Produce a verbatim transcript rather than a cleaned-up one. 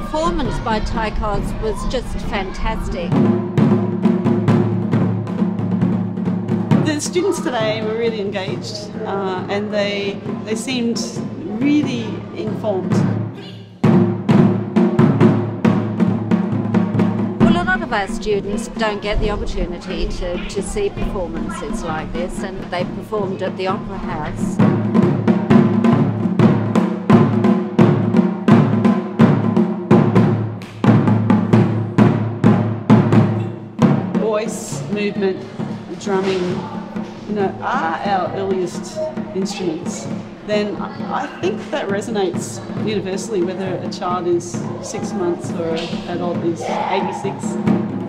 performance by Tykos was just fantastic. The students today were really engaged uh, and they, they seemed really informed. Well, a lot of our students don't get the opportunity to, to see performances like this, and they performed at the Opera House. Voice, movement, drumming, you know, are our earliest instruments, then I think that resonates universally, whether a child is six months or an adult is eighty-six.